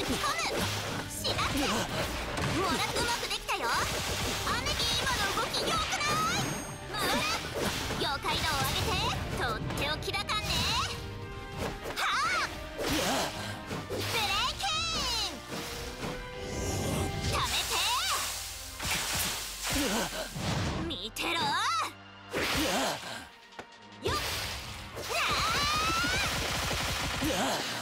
込む。しまってもらってうまくできたよ。姉貴今の動きよくない？回る。妖怪度を上げてとっておきだかんね。はあブレイキンためて見てろよっ。